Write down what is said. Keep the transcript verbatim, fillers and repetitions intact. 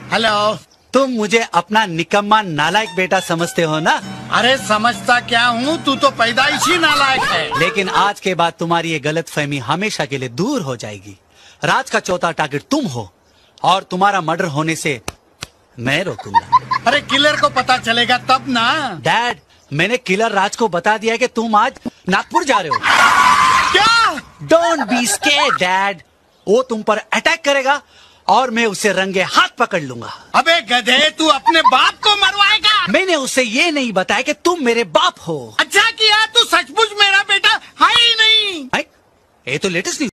Hello. तुम मुझे अपना निकम्मा नालायक बेटा समझते हो ना? अरे समझता क्या हूँ, तू तो पैदाइशी नालायक है। लेकिन आज के बाद तुम्हारी ये गलतफहमी हमेशा के लिए दूर हो जाएगी। राज का चौथा टारगेट तुम हो और तुम्हारा मर्डर होने से मैं रोकूंगा। अरे किलर को पता चलेगा तब ना। डैड, मैंने किलर राज को बता दिया कि तुम आज नागपुर जा रहे हो। क्या? Don't be scared dad. वो तुम पर अटैक करेगा और मैं उसे रंगे हाथ पकड़ लूंगा। अबे गधे, तू अपने बाप को मरवाएगा? मैंने उसे ये नहीं बताया कि तुम मेरे बाप हो। अच्छा किया, तू सचमुच मेरा बेटा है ही नहीं। ये तो लेटेस्ट न्यूज़